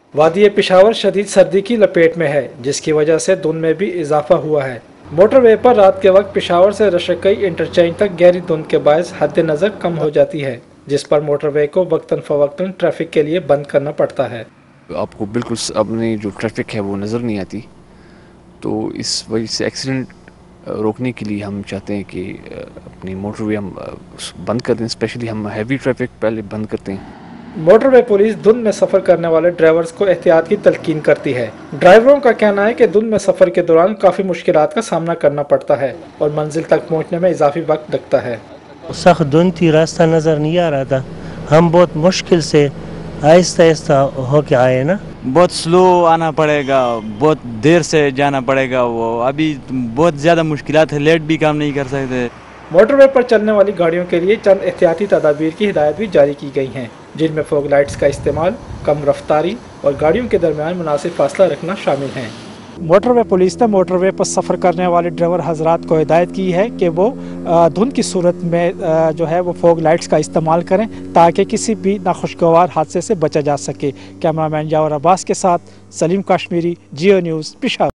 وادی پشاور شدید سردی کی لپیٹ میں ہے، جس کی وجہ سے دھند میں بھی اضافہ ہوا ہے۔ موٹر وے پر رات کے وقت پشاور سے رشکئی انٹرچینج تک گہری دھند کے باعث حد نظر کم ہو جاتی ہے، جس پر موٹر وے کو وقتاً فوقتاً ٹریفک کے لیے بند کرنا پڑتا ہے۔ آپ کو بالکل اپنی جو ٹریفک ہے وہ نظر نہیں آتی، تو اس وجہ سے ایکسیڈنٹ روکنے کے لیے ہم چاہتے ہیں کہ اپنی موٹر وے ہم بند کر دیں، اسپیشلی ہم ہیوی ٹریفک پہلے بند کرتے ہیں۔ موٹر وے پولیس دھند میں سفر کرنے والے ڈرائیورز کو احتیاط کی تلقین کرتی ہے۔ ڈرائیوروں کا کہنا ہے کہ دھند میں سفر کے دوران کافی مشکلات کا سامنا کرنا پڑتا ہے اور منزل تک پہنچنے میں اضافی وقت لگتا ہے۔ سخت دھند تھی، راستہ نظر نہیں آ رہا تھا، ہم بہت مشکل سے آہستہ آہستہ ہو کے آئے نا۔ بہت سلو آنا پڑے گا، بہت دیر سے جانا پڑے گا، وہ ابھی بہت زیادہ مشکلات ہے، لیٹ بھی کام نہیں کر سکتے۔ موٹر وے پر چلنے والی گاڑیوں کے لیے چند احتیاطی تدابیر کی ہدایت بھی جاری کی گئی ہیں، جن میں فوگ لائٹس کا استعمال، کم رفتاری اور گاڑیوں کے درمیان مناسب فاصلہ رکھنا شامل ہیں۔ موٹر وے پولیس نے موٹر وے پر سفر کرنے والے ڈرائیور حضرات کو ہدایت کی ہے کہ وہ دھند کی صورت میں جو ہے وہ فوگ لائٹس کا استعمال کریں تاکہ کسی بھی ناخوشگوار حادثے سے بچا جا سکے۔ کیمرہ مین جاور عباس کے ساتھ سلیم کشمیری، جیو نیوز، پشاور۔